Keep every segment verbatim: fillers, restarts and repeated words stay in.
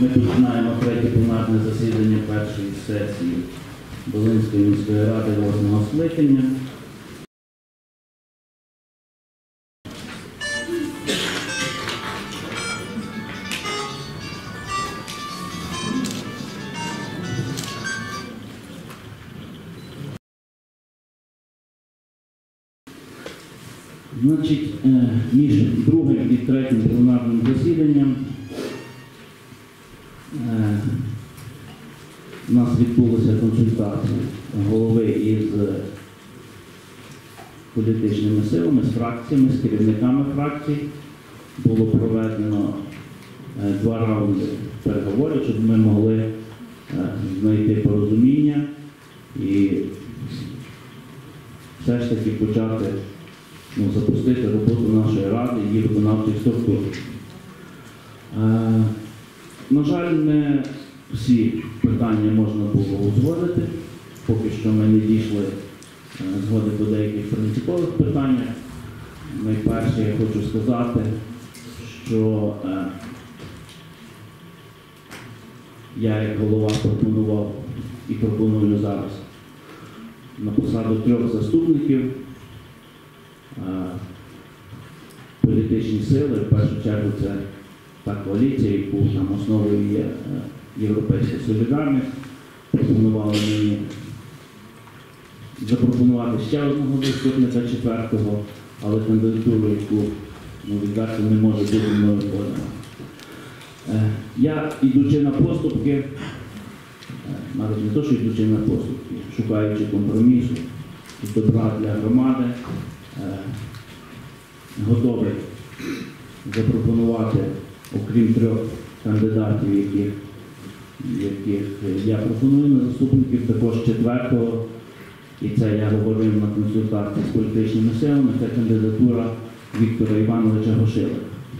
Ми починаємо третє пленарне засідання першої сесії Долинської міської ради восьмого скликання. Значить, між другим і третім пленарним засіданням у нас відбулася консультація голови із політичними силами, з фракціями, з керівниками фракцій. Було проведено два раунди переговорів, щоб ми могли знайти порозуміння і все ж таки почати ну, запустити роботу нашої ради і її виконавчих структур. Е, на жаль, не всі питання можна було узгодити. Поки що ми не дійшли е, згоди по деяких принципових питаннях. Найперше я хочу сказати, що е, я як голова пропонував і пропоную зараз на посаду трьох заступників політичні сили, в першу чергу це та коаліція, яку там основою є Європейська солідарність, пропонували мені запропонувати ще одного заступника, четвертого, але кандидатуру, яку ну, відверто не може бути мною подана. Я, ідучи на поступки, навіть не то, що йдучи на поступки, шукаючи компромісу і добра для громади, готовий запропонувати, окрім трьох кандидатів, яких, яких я пропоную на заступників, також четвертого, і це я говорив на консультації з політичними силами, це кандидатура Віктора Івановича Гошилика.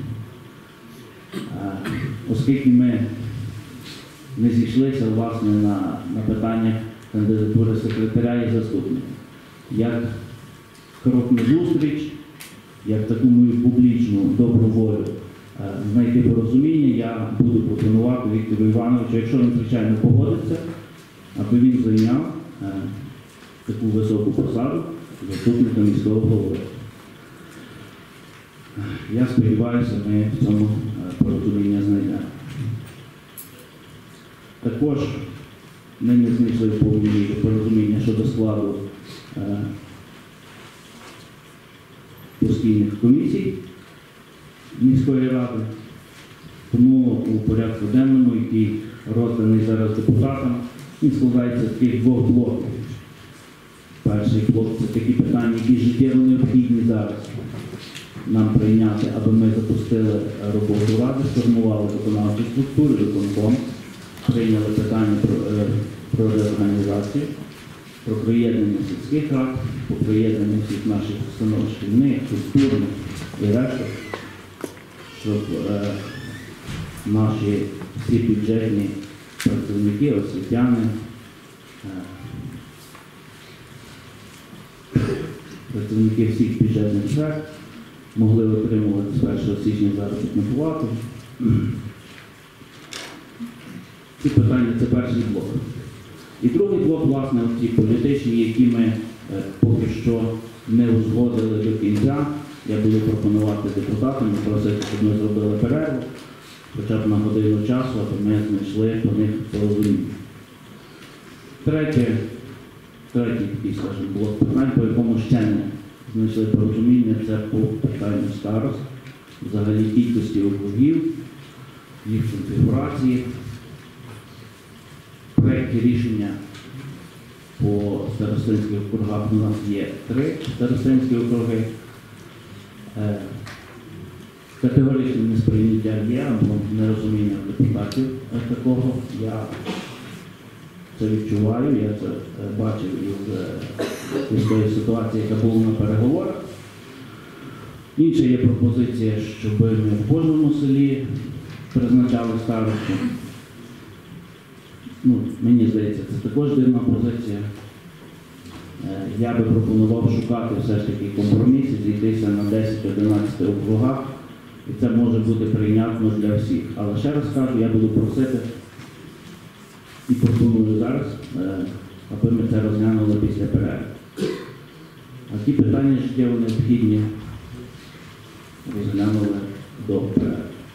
Оскільки ми не зійшлися, власне, на, на питаннях кандидатури секретаря і заступника. Як крок назустріч, як таку мою публічну добру волю знайти порозуміння, я буду пропонувати Віктору Івановичу, якщо він, звичайно, погодиться, аби він зайняв таку високу посаду заступника міського голови. Я сподіваюся, ми в цьому порозуміння знайдемо. Також ми не знайшли в повній мірі порозуміння щодо складу е, постійних комісій міської ради. Тому у порядку денному, який розданий зараз депутатам, він складається з таких двох блоків. Перший блок – це такі питання, які життєво необхідні зараз нам прийняти, аби ми запустили роботу ради, сформували виконавчі структури, виконком, прийняли питання про, про реорганізацію, про приєднання сільських рад, про приєднання всіх наших установ шкільних, культурних і решта, щоб е, наші всі бюджетні працівники, освітяни, е, працівники всіх бюджетних сфер могли отримувати з першого січня заробітну плату. Ці питання – це перший блок. І другий блок, власне, ті політичні, які ми е, поки що не узгодили до кінця. Я буду пропонувати депутатам, просити, щоб ми зробили перерву, хоча б на годину часу, аби ми знайшли по них порозуміння. Третє, третій такий, скажімо, блок питань, по якому ще не знайшли порозуміння, це по питанню старост, взагалі кількості округів, їх конфігурації. В проєкті рішення по старостинських округах у нас є три старостинські округи. Категоричне несприйняття є, або нерозуміння депутатів такого. Я це відчуваю, я це бачив із, із тої ситуації, яка була на переговорах. Інша є пропозиція, щоб ми в кожному селі призначали старосту. Ну, мені здається, це також дивна позиція. Я би пропонував шукати все ж таки компроміс і зійтися на десять-одинадцять округах, і це може бути прийнятно для всіх. Але ще раз кажу, я буду просити і пропоную зараз, аби ми це розглянули після перерви. А ті питання життєво необхідні розглянули до перерви.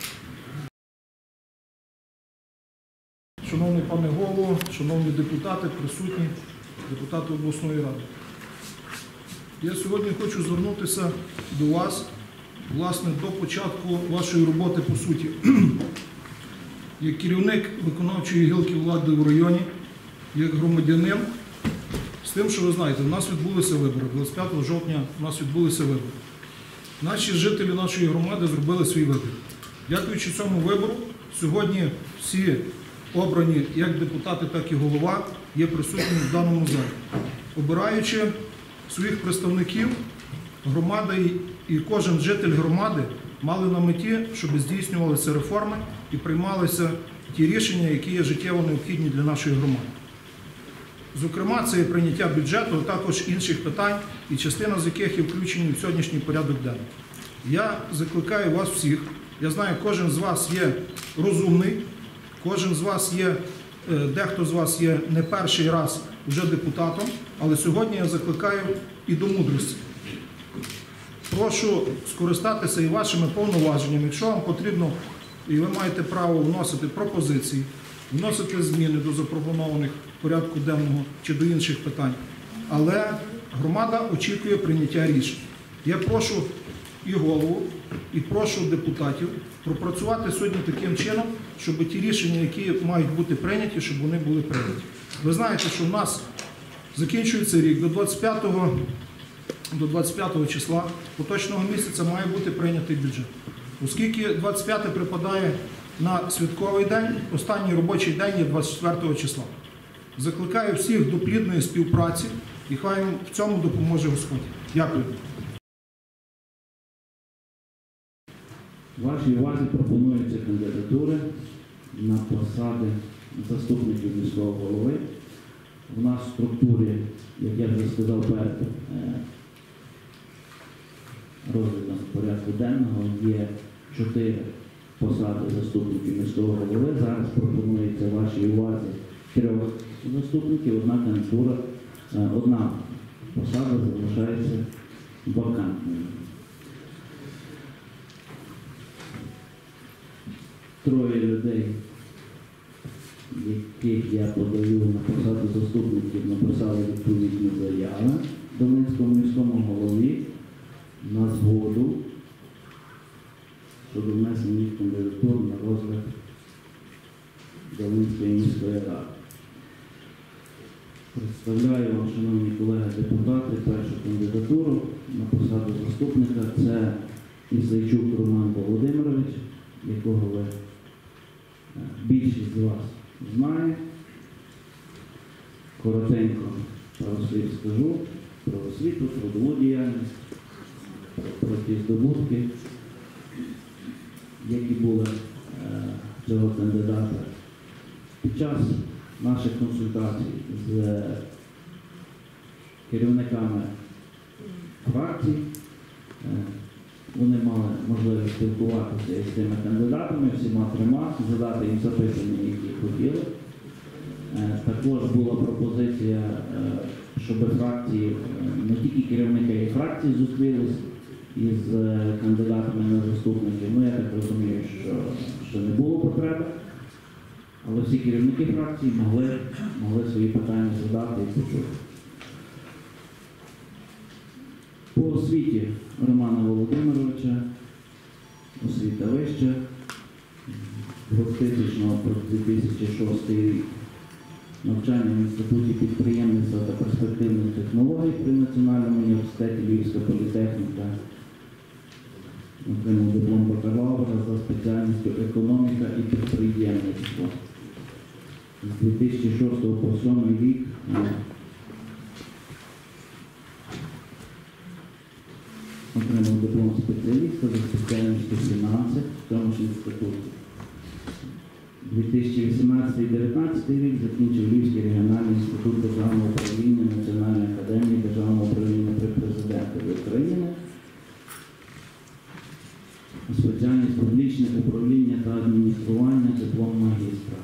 Шановний пане голово, шановні депутати, присутні, депутати обласної ради. Я сьогодні хочу звернутися до вас, власне, до початку вашої роботи по суті. Як керівник виконавчої гілки влади в районі, як громадянин, з тим, що ви знаєте, у нас відбулися вибори. двадцять п'ятого жовтня у нас відбулися вибори. Наші жителі нашої громади зробили свій вибір. Дякуючи цьому вибору, сьогодні всі обрані як депутати, так і голова є присутніми в даному залі. Обираючи своїх представників, громада і кожен житель громади мали на меті, щоб здійснювалися реформи і приймалися ті рішення, які є життєво необхідні для нашої громади. Зокрема, це і прийняття бюджету, а також інших питань, і частина з яких є включені в сьогоднішній порядок денний. Я закликаю вас всіх, я знаю, кожен з вас є розумний, кожен з вас є, дехто з вас є не перший раз вже депутатом, але сьогодні я закликаю і до мудрості. Прошу скористатися і вашими повноваженнями, якщо вам потрібно, і ви маєте право вносити пропозиції, вносити зміни до запропонованих порядку денного чи до інших питань. Але громада очікує прийняття рішень. Я прошу і голову, і прошу депутатів пропрацювати сьогодні таким чином, щоб ті рішення, які мають бути прийняті, щоб вони були прийняті. Ви знаєте, що в нас закінчується рік, до двадцять п'ятого, до двадцять п'ятого числа поточного місяця має бути прийнятий бюджет. Оскільки двадцять п'яте припадає на святковий день, останній робочий день є двадцять четвертого числа. Закликаю всіх до плідної співпраці і хай їм в цьому допоможе Господь. Дякую. Вашій увазі пропонуються кандидатури на посади заступників міського голови. У нас в структурі, як я вже сказав перед розглядом порядку денного, є чотири посади заступників міського голови. Зараз пропонується вашій увазі трьох заступників, одна кандидатура, одна посада залишається вакантною. Троє людей, яких я подаю на посаду заступників, написали відповідні заяви Долинському міському голові на згоду щодо внесення їх кандидатур на розгляд Долинської міської ради. Представляю вам, шановні колеги-депутати, першу кандидатуру на посаду заступника. Це Ісайчук Роман Володимирович, якого ви більшість з вас знає. Коротенько пару слів скажу про освіту, трудову діяльність, про ті здобутки, які були е, цього кандидата. Під час наших консультацій з керівниками фракцій е, вони мали можливість спілкуватися із цими кандидатами, всіма трьома, задати їм запитання, які хотіли. Також була пропозиція, щоб фракції, не тільки керівники фракції зустрілись із кандидатами на заступників. Ну, я так розумію, що, що не було потреби, але всі керівники фракції могли, могли свої питання задати і почути. По освіті Романа Володимировича, освіта вища, з двохтисячного по дві тисячі шостий рік навчання в Інституті підприємництва та перспективних технологій при Національному університеті Львівська політехніка, отримав диплом бакалавра за спеціальністю економіка і підприємництво. З дві тисячі шостого по сьомий рік отримав диплом спеціаліста за спеціальністю фінанси в цьому ж інституті. дві тисячі вісімнадцятий - дві тисячі дев'ятнадцятий рік закінчив Львівський регіональний інститут державного управління Національної академії державного управління при президентові України. Спеціальність публічне управління та адміністрування, диплом магістра.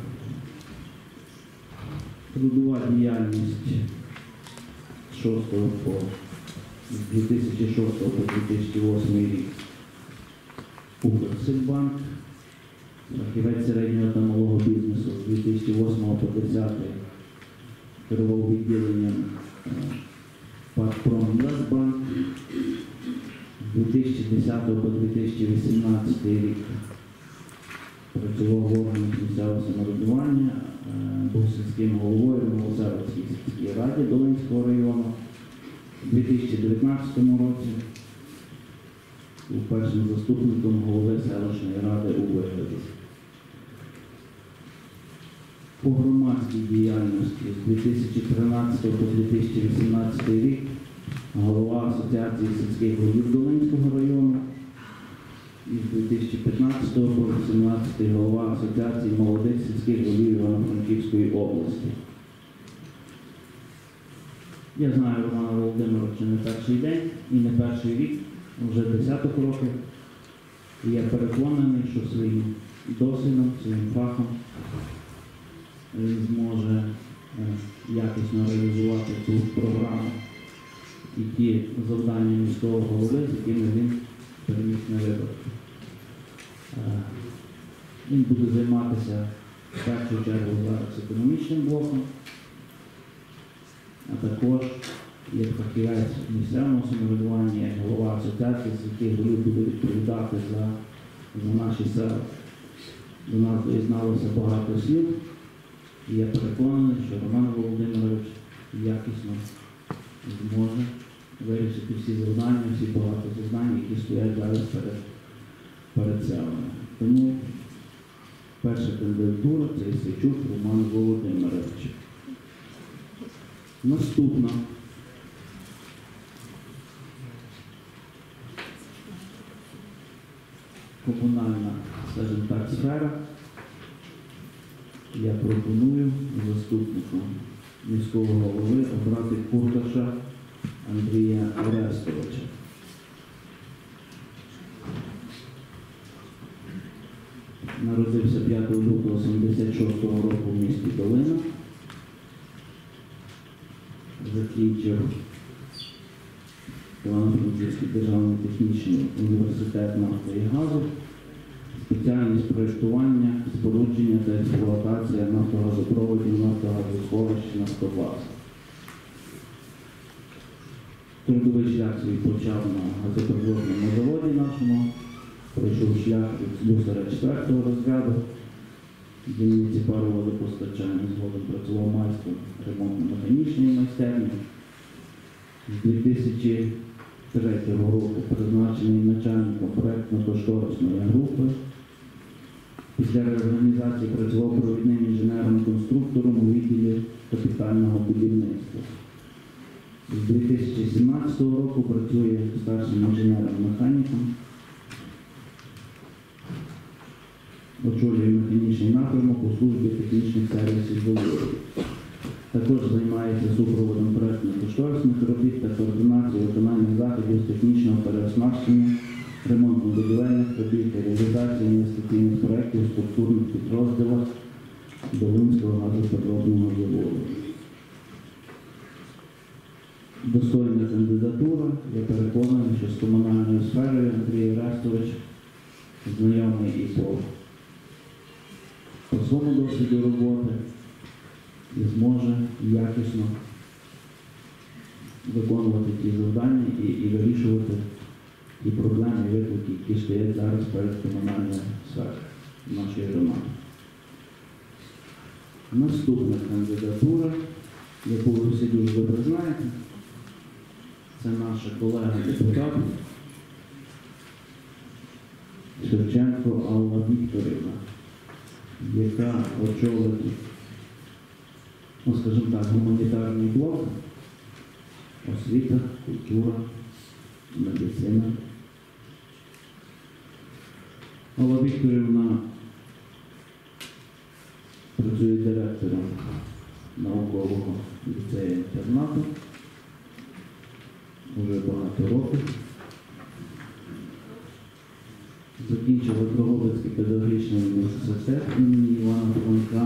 Трудова діяльність з шостого по з дві тисячі шостого по дві тисячі восьмий рік. Укрсиббанк. Фахівець середнього та малого бізнесу з дві тисячі восьмого по десятий керував відділенням Промінвестбанк. З дві тисячі десятого по дві тисячі вісімнадцятий рік працював в органах місцевого самоврядування, був сільським головою в Новоселицькій сільській раді Долинського району. У дві тисячі дев'ятнадцятому році був першим заступником голови селищної ради у Вигляді. По громадській діяльності з дві тисячі тринадцятого по дві тисячі вісімнадцятий рік голова Асоціації сільських голів Долинського району і з дві тисячі п'ятнадцятого по дві тисячі вісімнадцятий голова Асоціації молодих сільських голів Івано-Франківської області. Я знаю Романа Володимировича не перший день і не перший рік, вже десяток років. І я переконаний, що своїм досвідом, своїм фахом він зможе якісно реалізувати цю програму і ті завдання міського голови, з якими він переміг на вибори. Він буде займатися в першу чергу зараз економічним блоком, а також як фахівець місцевого самоврядування, як голова асоціації сільських голів буде відповідати за, за наші села. До нас доєдналося багато сіл, і я переконаний, що Роман Володимирович якісно зможе вирішити всі завдання, всі багато завдань, які стоять зараз перед, перед селами. Тому перша кандидатура – це Ісайчук Роман Володимирович. Наступна. Комунальна, скажімо так, сфера. Я пропоную заступнику міського голови обрати Курташа Андрія Орестовича. Народився п'ятого лютого сімдесят шостого року в місті Долина. Закінчив Івано-Франківський державний технічний університет нафти і газу, спеціальність проєктування, спорудження та експлуатація нафтогазопроводів, нафтогазосховищ, нафтобаз. Трудовий шлях свій почав на газопроводному заводі нашому, пройшов шлях від слюсаря четвертого розряду, дільниці пароводопостачання, згодом працював майстром ремонтно-механічної майстерні. З дві тисячі третього року призначений начальником проєктно-кошторисної групи. Після реорганізації працював провідним інженером-конструктором у відділі капітального будівництва. З дві тисячі сімнадцятого року працює старшим інженером-механіком. Очолює механічний напрямок у службі технічних сервісів заводів. Також займається супроводом проєктно-кошторисних робіт та координацією виконання заходів з технічного переоснащення, ремонтно-будівельних робіт та реалізації інвестиційних проєктів у структурних підрозділах Долинського газопереробного заводу. Достойна кандидатура. Я переконаний, що з комунальною сферою Андрій Орестович знайомий і по, по своєму досвіду роботи і зможе якісно виконувати ті завдання і, і вирішувати ті проблеми і виклики, які стоять зараз перед комунальною сферою нашої громади. Наступна кандидатура, яку ви всі дуже добре знаєте, це наша колега-депутат Шевченко Алла Вікторівна, яка очолить, ну, скажімо так, гуманітарний блок, освіта, культура, медицина. Алла Вікторівна працює директором наукового ліцею-інтернату вже багато років. закінчили Дрогобицький педагогічний університет імені Івана Франка.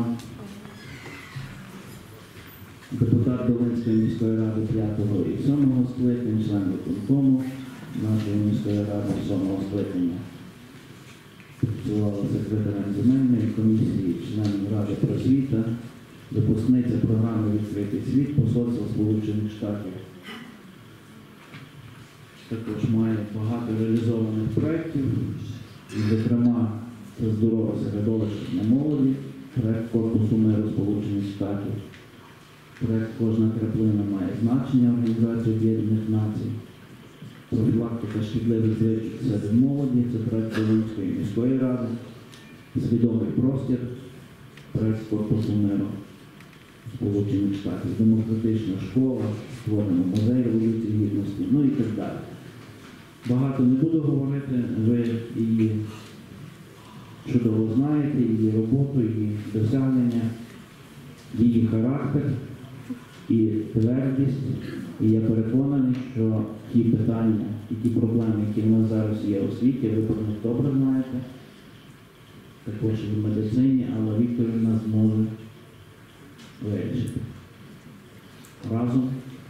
Депутат Долинської міської ради п'ятого і сьомого скликання, член виконкому нашої міської ради сьомого скликання. Працювала секретарем земельної комісії, членом Ради просвіта, випускниця програми «Відкритий світ» Посольства Сполучених Штатів. Також має багато реалізованих проєктів, зокрема, це здорове середовище для молоді, проєкт Корпусу миру Сполучених Штатів. Проєкт «Кожна краплина має значення» Організації Об'єднаних Націй. Профілактика шкідливих звичок серед молоді, це проєкт Долинської міської ради. Свідомий простір, проєкт Корпусу миру Сполучених Штатів. Демократична школа, створено музей Революції Гідності, ну і так далі. Багато не буду говорити, ви її чудово знаєте, її роботу, її досягнення, її характер і твердість. І я переконаний, що ті питання і ті проблеми, які в нас зараз є у світі, ви про них добре знаєте, також і в медицині, але Вікторівна зможе вирішити. Разом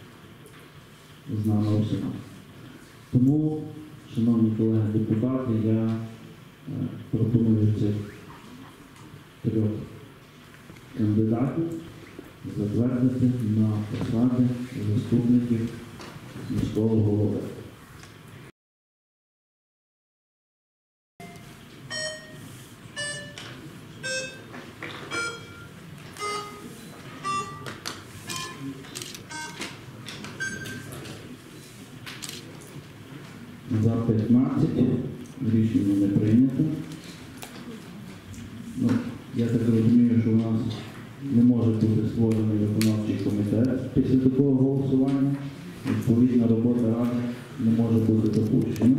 з нами усіма. Тому, шановні колеги депутати, я е, пропоную цих трьох кандидатів затвердити на посади заступників міського голови. За п'ятнадцять рішення не прийнято. Ну, я так розумію, що у нас не може бути створений виконавчий комітет після такого голосування. Відповідна робота ради не може бути допущена.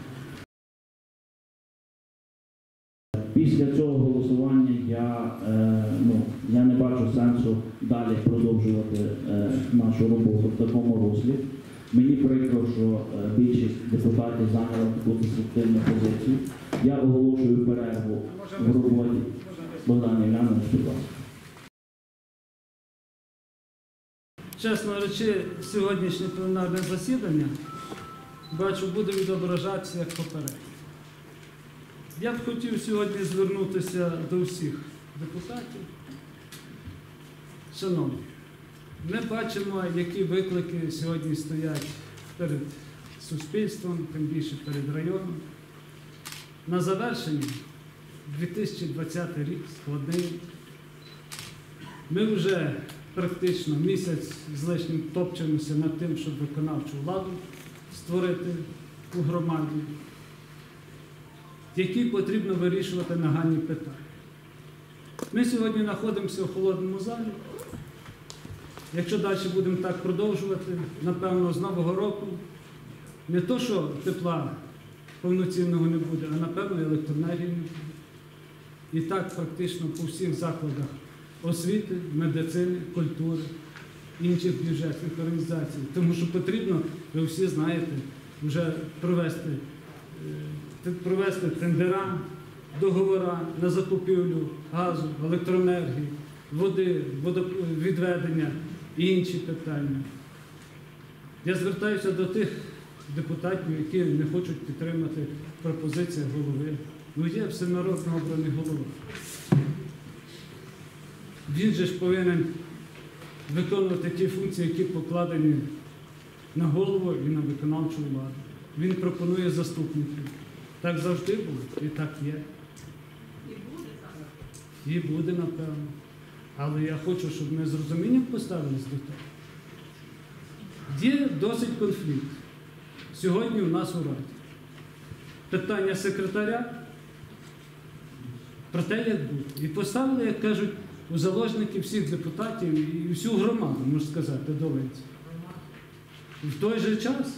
Після цього голосування я, е, ну, я не бачу сенсу далі продовжувати е, нашу роботу в такому руслі. Мені прикро, що е, більшість депутатів зайняла таку деструктивну позицію. Я оголошую перерву в роботі. Богдан Іванович, будь ласка. Чесно речі, сьогоднішнє пленарне засідання, бачу, буде відображатися як попереднє. Я б хотів сьогодні звернутися до всіх депутатів. Шановні, ми бачимо, які виклики сьогодні стоять перед суспільством, тим більше перед районом. На завершенні дві тисячі двадцятий рік складний. Ми вже практично місяць з лишнім топчемося над тим, щоб виконавчу владу створити у громаді, які потрібно вирішувати нагальні питання. Ми сьогодні знаходимося в холодному залі. Якщо далі будемо так продовжувати, напевно, з Нового року не то, що тепла повноцінного не буде, а напевно електроенергії не буде. І так практично по всіх закладах освіти, медицини, культури, інших бюджетних організацій. Тому що потрібно, ви всі знаєте, вже провести, провести тендера, договори на закупівлю газу, електроенергії, води, водовідведення і інші питання. Я звертаюся до тих депутатів, які не хочуть підтримати пропозиції голови. Ну є всенародно обраний голова. Він же ж повинен виконувати ті функції, які покладені на голову і на виконавчу владу. Він пропонує заступників. Так завжди було і так є. І буде так. І буде, напевно. Але я хочу, щоб ми з розумінням поставились до того. Є досить конфлікт сьогодні у нас у Раді. Питання секретаря про те, як буде. І поставили, як кажуть, у заложники всіх депутатів і всю громаду, можна сказати, Долинця. В той же час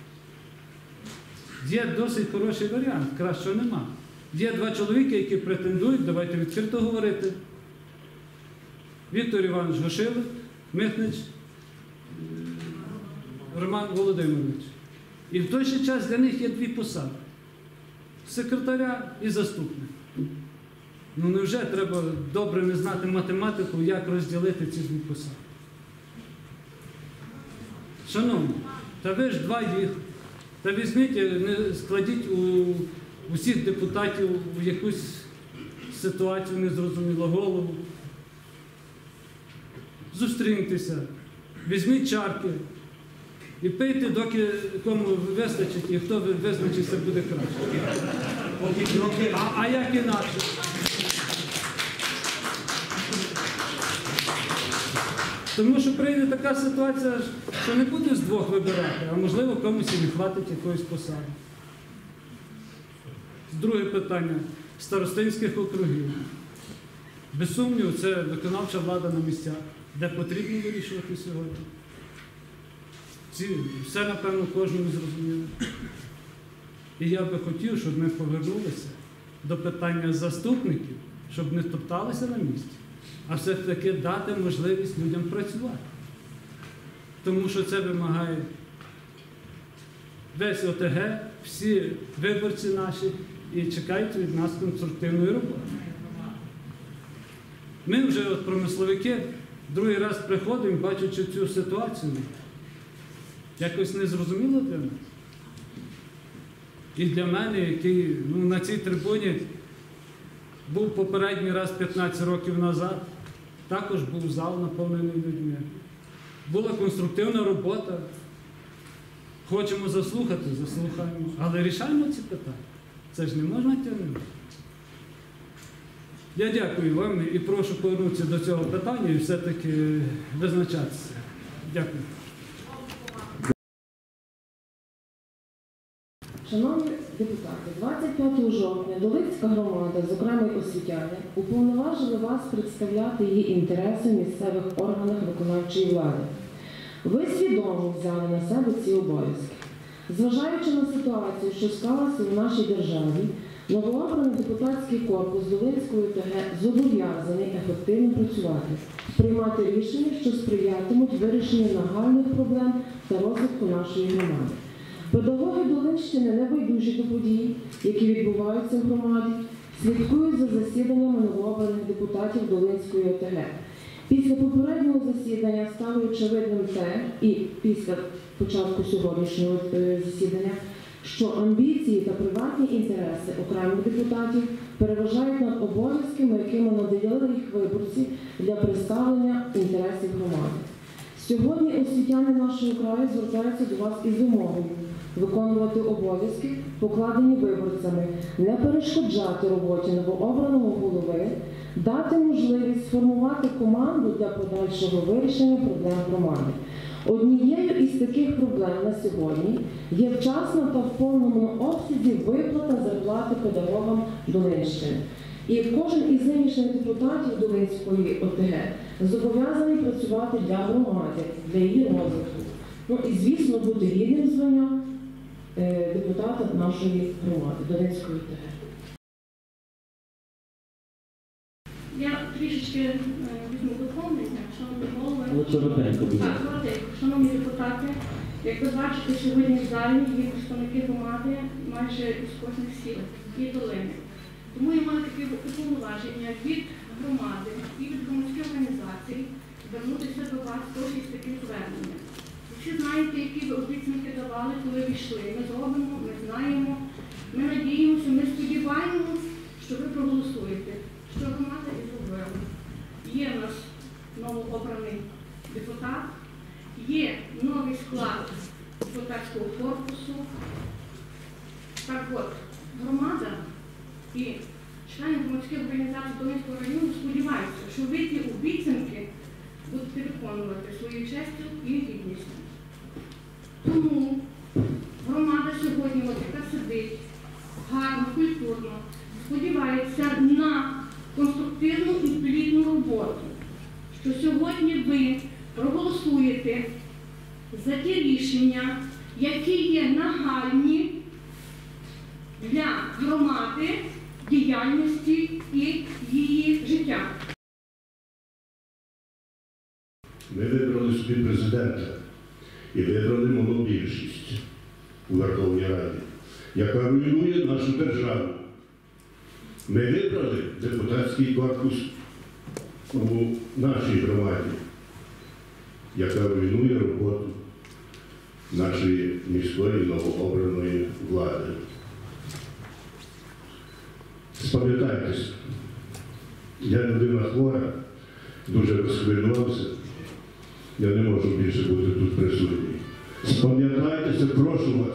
є досить хороший варіант, кращого нема. Є два чоловіки, які претендують, давайте відкрито говорити. Віктор Іванович Гошилик, Михнич, Роман Володимирович. І в той же час для них є дві посади. секретаря і заступника. Ну невже треба добре не знати математику, як розділити ці дві посади? Шановні, та ви ж два їх. Та візьміть, не складіть у усіх депутатів в якусь ситуацію незрозумілу голову. Зустріньтеся, візьміть чарки і пийте, доки кому вистачить і хто визначиться буде краще. А, а як інакше? Тому що прийде така ситуація, що не буде з двох вибирати, а можливо комусь і не хватить якоїсь посади. Друге питання старостинських округів. Без сумніву, це виконавча влада на місцях, де потрібно вирішувати сьогодні. Ці, все, напевно, кожному зрозуміло. І я би хотів, щоб ми повернулися до питання заступників, щоб не топталися на місці, а все-таки дати можливість людям працювати. Тому що це вимагає весь О Те Ге, всі виборці наші і чекають від нас конструктивної роботи. Ми вже от промисловики другий раз приходимо, бачачи цю ситуацію, якось незрозуміло для нас. І для мене, який ну, на цій трибуні був попередній раз п'ятнадцять років назад, також був зал наповнений людьми. Була конструктивна робота. Хочемо заслухати, заслухаємо. Але рішаємо ці питання. Це ж не можна тягнути. Я дякую вам і прошу повернутися до цього питання і все-таки визначатися. Дякую. Шановні депутати, двадцять п'ятого жовтня Долинська громада, зокрема й освітяни, уповноважили вас представляти її інтереси в місцевих органах виконавчої влади. Ви свідомо взяли на себе ці обов'язки. Зважаючи на ситуацію, що склалася в нашій державі, новообраний депутатський корпус Долинської О Те Ге зобов'язаний ефективно працювати, приймати рішення, що сприятимуть вирішенню нагальних проблем та розвитку нашої громади. Педагоги Долинщини небайдужі до подій, які відбуваються в громаді, слідкують за засіданнями новообраних депутатів Долинської О Те Ге. Після попереднього засідання стало очевидним те, і після початку сьогоднішнього засідання, що амбіції та приватні інтереси окремих депутатів переважають над обов'язками, якими наділили їх виборці для представлення інтересів громади. Сьогодні освітяни нашого краю звертаються до вас із вимогою виконувати обов'язки, покладені виборцями, не перешкоджати роботі новообраного голови, дати можливість сформувати команду для подальшого вирішення проблем громади. Однією із таких проблем на сьогодні є вчасна та в повному обсязі виплата зарплати педагогам Долинщини. І кожен із нинішніх депутатів Долинської О Те Ге зобов'язаний працювати для громади, для її розвитку. Ну і, звісно, бути гідним звання е, депутата нашої громади, Долинської О Те Ге. Я трішечки е, візьму доповнення, шановні голови. Ну, коротенько, будь Так, ласка. коротенько. Шановні депутати, як ви бачите, сьогодні в залі є представники громади майже з кожних сіл і долини. Тому я маю таке повноваження від громади і від громадських організацій звернутися до вас теж із таким зверненням. Ви всі знаєте, які ви обіцянки давали, коли ви йшли. Ми зробимо, ми знаємо, ми надіємося, ми сподіваємося, що ви проголосуєте, що громада і зробила. Є в нас новообраний депутат, є новий склад депутатського корпусу. Так от, громада і члени громадських організацій Долинського району сподіваються, що ви ті обіцянки будете виконувати своєю честю і гідністю. Тому громада сьогодні, от яка сидить, гарно, культурно, сподівається на конструктивну і плідну роботу, що сьогодні ви проголосуєте за ті рішення, які є нагальні для громади, діяльності і її життя. Ми вибрали собі президента і вибрали монобільшість у Верховній Раді. яка руйнує нашу державу. Ми вибрали депутатський корпус у нашій громаді, яка руйнує роботу нашої міської новообраної влади. Спам'ятайтеся, я людина хвора, дуже розхвилювався, я не можу більше бути тут присутній. Спам'ятайтеся, прошу вас.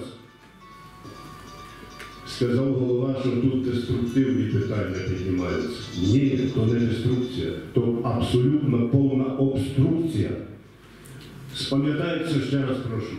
Сказав голова, що тут деструктивні питання піднімаються. Ні, то не деструкція, то абсолютно повна обструкція. Спам'ятайтеся, ще раз прошу.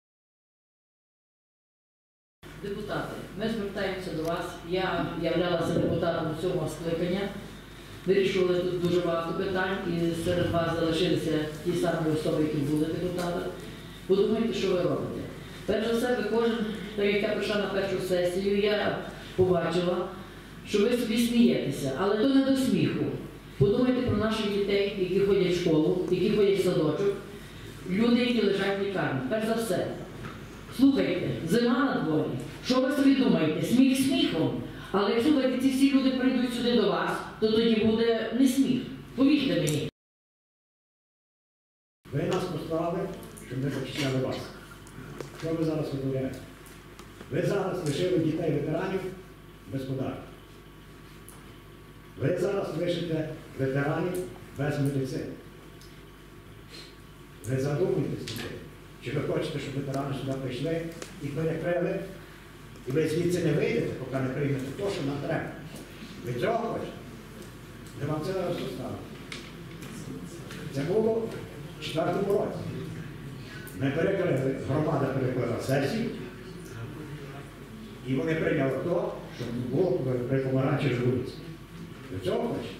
Депутати, ми звертаємося до вас. Я являлася депутатом цього скликання. Вирішували тут дуже багато питань і серед вас залишилися ті самі особи, які були депутати. Подумайте, що ви робите. Перш за все, ви кожен, так як я прийшла на першу сесію, я побачила, що ви собі смієтеся, але то не до сміху. Подумайте про наших дітей, які ходять в школу, які ходять в садочок, люди, які лежать в лікарні. Перш за все. Слухайте, зима на дворі. Що ви собі думаєте? Сміх сміхом. Але якщо ці всі люди прийдуть сюди до вас, то тоді буде не сміх. Повірте мені. Ви нас поставили, щоб ми захищали вас. Що ви зараз виявляєте? Ви зараз лишили дітей ветеранів без подарунків. Ви зараз лишите ветеранів без медицини. Ви задумуєтесь тепер, чи ви хочете, щоб ветерани сюди прийшли і перекрили, і ви звідси не вийдете, поки не приймете те, що нам треба. Ви цього хочете? Ми вам це зараз доставили. Це було в четвертому році. Ми перекрили, громада перекрила сесію, і вони прийняли те, що було при помаранчевій вулиці. Ви цього хочете?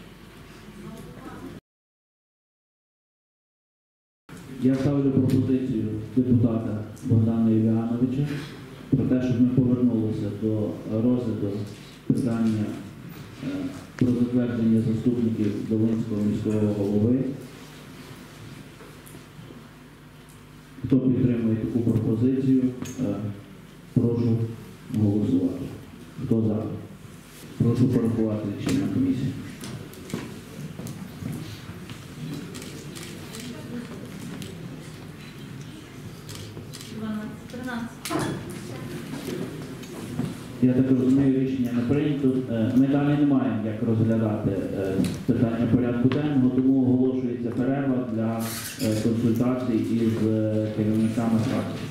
Я ставлю пропозицію депутата Богдана Євгеновича про те, щоб ми повернулися до розгляду питання е, про затвердження заступників Долинського міського голови. Хто підтримує таку пропозицію, е, прошу голосувати. Хто за? Прошу порахувати рішення комісії. Я так розумію, рішення не прийнято. Ми далі не маємо як розглядати питання порядку денного, тому оголошується перерва для консультацій із керівниками фракцій.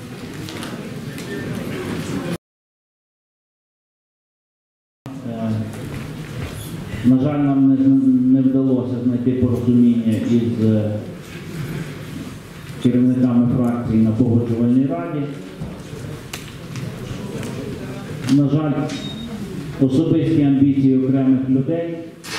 На жаль, нам не, не вдалося знайти порозуміння із керівниками фракцій на погоджувальній раді. На жаль, особисті амбіції окремих людей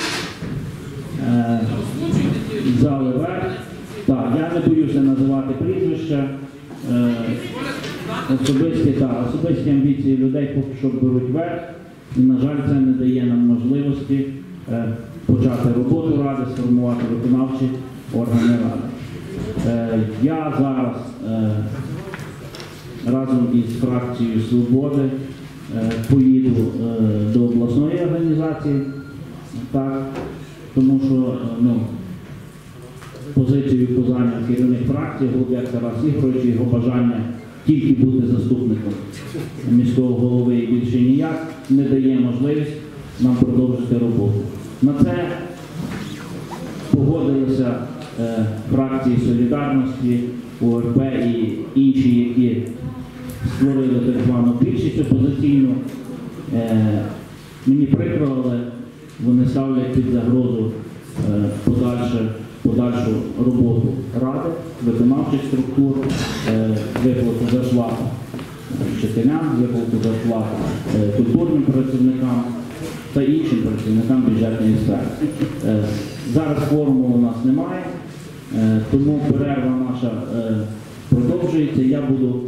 е, взяли верх. Так, я не боюся називати прізвища. Е, особисті, так, особисті амбіції людей поки що беруть верх. І, на жаль, це не дає нам можливості е, почати роботу ради, сформувати виконавчі органи ради. Е, я зараз е, разом із фракцією «Свободи» поїду до обласної організації, так, тому що ну, позицію позання керівник фракції Голуб'як Тарас Ігорович, його бажання тільки бути заступником міського голови і більше ніяк не дає можливість нам продовжити роботу. На це погодилися е, фракції «Солідарності», О Ер Пе і інші, які створили так звану більшість опозиційну. Е, мені прикро, але вони ставлять під загрозу е, подальше, подальшу роботу ради, виконавчих структур, е, виплату зарплати вчителям, виплату зарплати е, культурним працівникам та іншим працівникам бюджетної сфери. Е, зараз форуму у нас немає, е, тому перерва наша е, продовжується. Я буду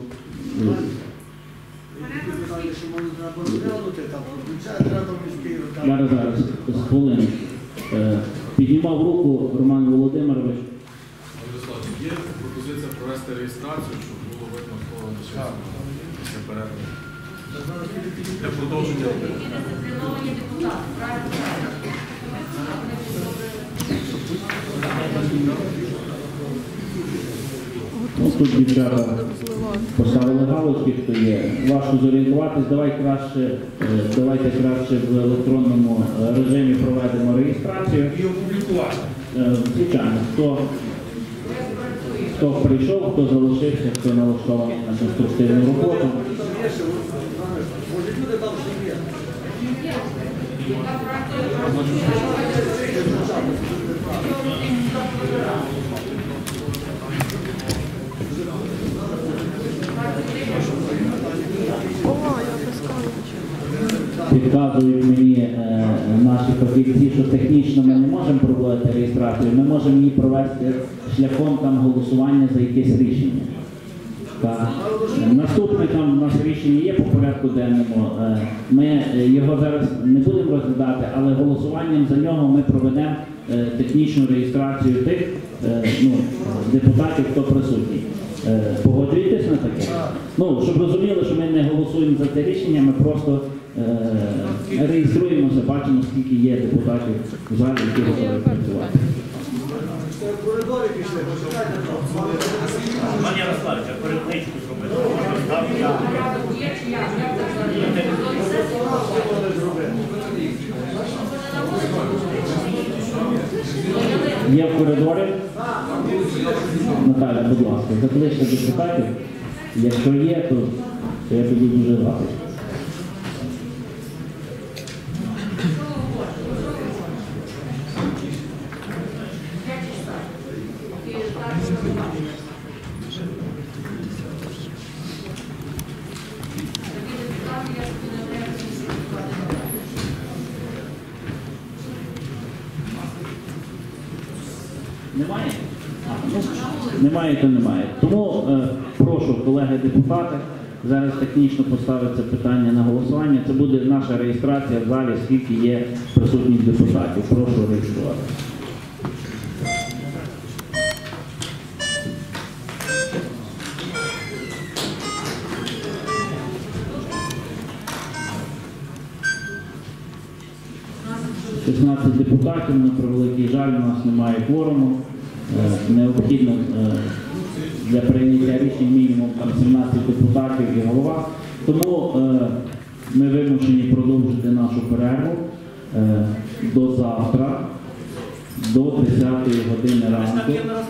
Зараз, зараз, з хвилини. Піднімав руку Роман Володимирович. Владислав, є пропозиція провести реєстрацію, щоб було видно, хто лишився після перерви. Для продовження. Дисципліновані депутати, правильно? Ну, тут дівчата поставили галочки, хто є. Важко зорієнтуватись, давай краще, е, давайте краще в електронному е, режимі проведемо реєстрацію. І опублікувати. Е, Звичайно, хто, хто прийшов, хто залишився, хто налаштований на конструктивну роботу. Підказують мені е, наші фахівці, що технічно ми не можемо проводити реєстрацію, ми можемо її провести шляхом там голосування за якесь рішення. Так. Наступне там у нас рішення є по порядку денному. Е, Ми його зараз не будемо розглядати, але голосуванням за нього ми проведемо е, технічну реєстрацію тих е, ну, депутатів, хто присутній. Е, Погоджуєтесь на таке? Ну, щоб розуміли, що ми не голосуємо за це рішення, ми просто е, реєструємося, бачимо, скільки є депутатів в залі, які готові працювати. Пане Ярославович, а перекличку зробити? Є в коридорі? Наталя, будь ласка, закличте депутатів. Якщо є, то, то я буду дуже радий. Немає? А, ну, немає, то немає. Тому е, прошу, колеги депутати, зараз технічно поставиться питання на голосування. Це буде наша реєстрація в залі, скільки є присутніх депутатів. Прошу реєструвати. шістнадцять депутатів, на превеликий жаль, у нас немає кворуму. Е, Необхідно е, для прийняття рішень мінімум там сімнадцять депутатів і голова. Тому е, ми вимушені продовжити нашу перерву е, до завтра, до десятої години ранку.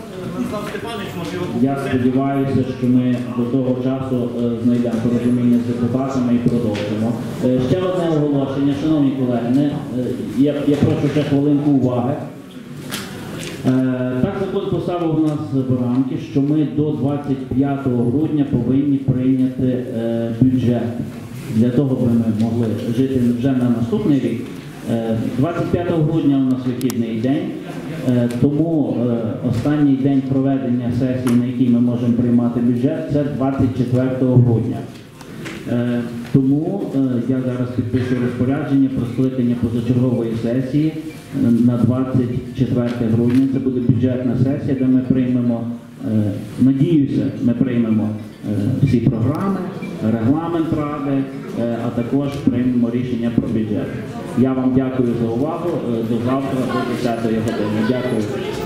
Я сподіваюся, що ми до того часу е, знайдемо порозуміння з депутатами і продовжимо. Е, ще одне оголошення, шановні колеги, не, е, я, я прошу ще хвилинку уваги. Е, так закон поставив у нас в рамки, що ми до двадцять п'ятого грудня повинні прийняти е, бюджет. Для того, щоб ми могли жити вже на наступний рік. Е, двадцять п'ятого грудня у нас вихідний день. Е, Тому е, останній день проведення сесії, на якій ми можемо приймати бюджет, це двадцять четвертого грудня. Е, Тому е, я зараз підпишу розпорядження про скликання позачергової сесії е, на двадцять четверте грудня. Це буде бюджетна сесія, де ми приймемо, е, надіюся, ми приймемо е, всі програми, регламент ради, е, а також приймемо рішення про бюджет. Я вам дякую за увагу. Е, До завтра, до десятої години. Дякую.